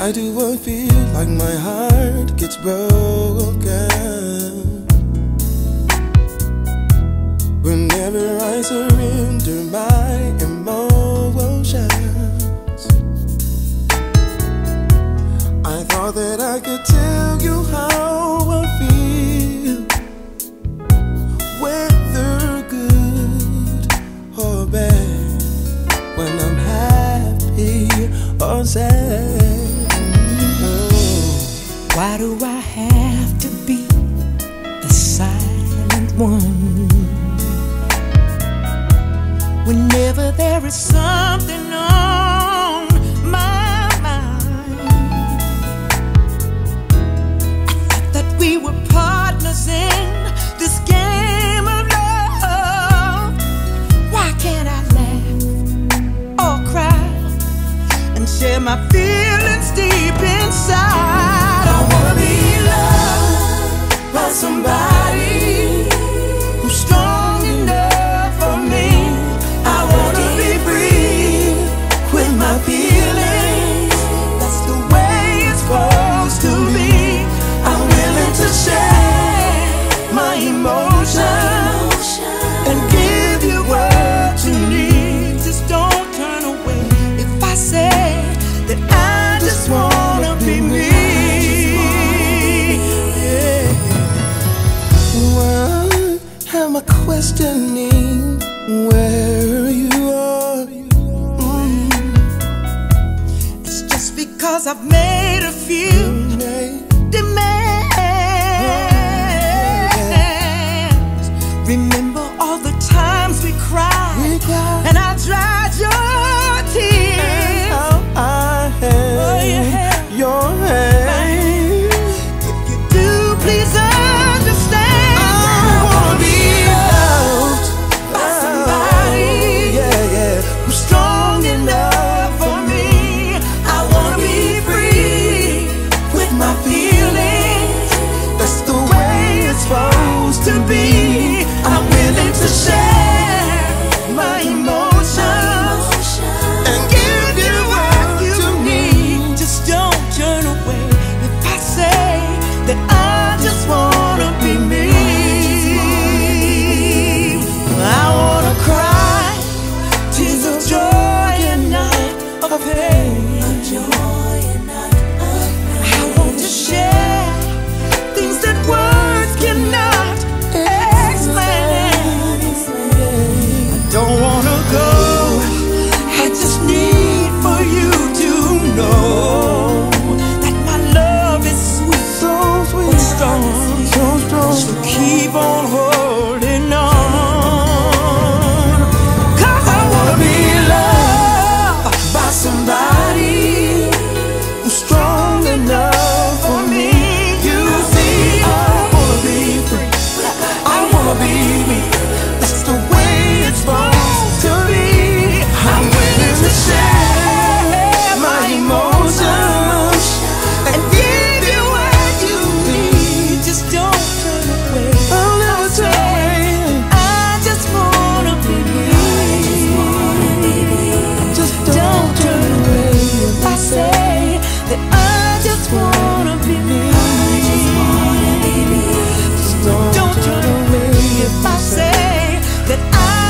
Why do I feel like my heart gets broken whenever I surrender my emotions? I thought that I could tell you how I feel, whether good or bad, when I'm happy or sad. Why do I have to be the silent one whenever there is something on my mind? I thought that we were partners in this game of love. Why can't I laugh or cry and share my feelings deep inside? I wanna be loved by somebody who's strong enough for me. I wanna be free with my feelings. That's the way it's supposed to be. I'm willing to share my emotions and give you what you need. Just don't turn away if I say that I just wanna be me. Am I questioning where you are? It's just because I've made a few demands. Remember all the times we cried and I dried your tears. How I held your hand. If you do, please understand. I wanna be loved by somebody who's strong enough for me. I wanna be free with my feelings. That's the way it's supposed to be. I'm willing to share my emotions and give you what you need. Just don't turn away if I say that I just wanna be me. I wanna cry tears of joy and not of pain. I want to share things that words cannot explain. I don't wanna go, I just need for you to know that my love is sweet, so sweet, strong, so strong. So keep on holding on, 'cause I wanna be loved by somebody who's strong enough for me. You see, I wanna be free, I wanna be me. That's the way it's supposed to be. I'm willing to share my emotions and give you what you need. Just don't turn away. I'll never turn away. I just wanna be me. Just don't turn away if I say that I just wanna be me. Just don't turn away if I say that I